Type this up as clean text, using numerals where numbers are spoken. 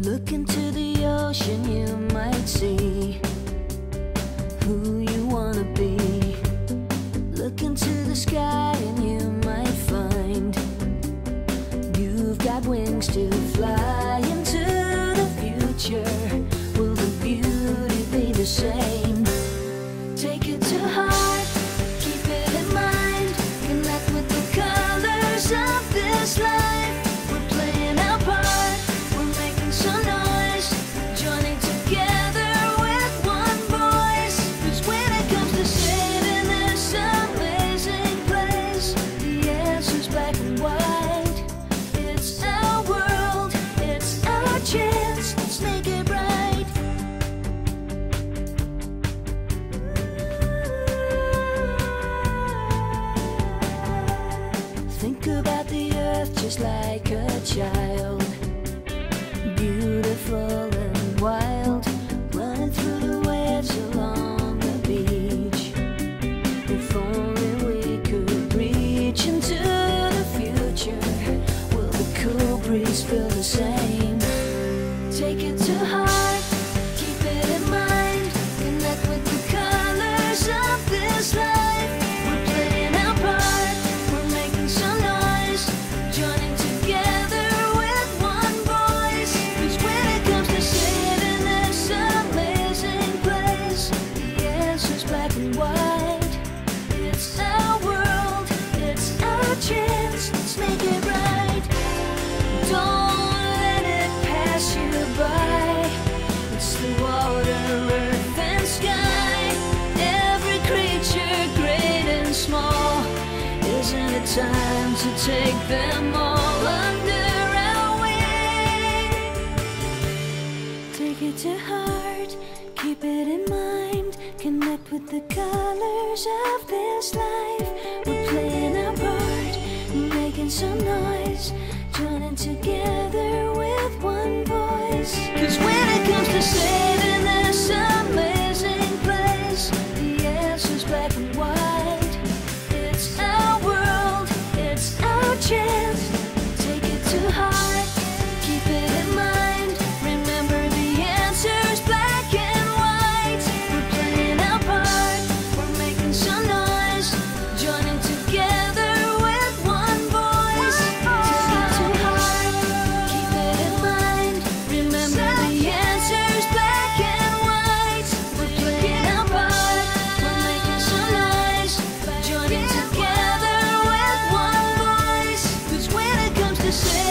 Look into the ocean, you might see who you wanna be. Look into the sky and you might find you've got wings to fly into the future. Will the beauty be the same? Take it to heart, keep it in mind, connect with the colors of this life. We're playing our part, we're making some noise, joining together with one voice. 'Cause when it comes to saving this amazing place, the answer's black and white. It's our world, it's our chance, let's make it right. Think about the earth just like a child, beautiful and wild, running through the waves along the beach. If only we could reach into the future, will the cool breeze feel the same? Take it to heart, keep it in mind, connect with the colors of this life. We're playing our part, we're making some noise, joining together with one voice. 'Cause when it comes to saving this amazing place, the answer's black and white. It's our world, it's our chance, let's make it right. Don't let it pass you by. It's the water, earth and sky, every creature great and small. Isn't it time to take them all under our wing? Take it to heart, keep it in mind, connect with the colors of this life. We're playing our part, making some noise, joining together with one voice. 'Cause when it comes to saving this amazing place, the answer's black and white. It's our world, it's our chance. Take it to heart, keep it in mind, remember the answer's black and white. We're playing our part, we're making some noise, joining together with one voice. Take it to heart, keep it in mind, remember the answer's black and white. We're playing our part, we're making some noise, joining together with one voice. 'Cause when it comes to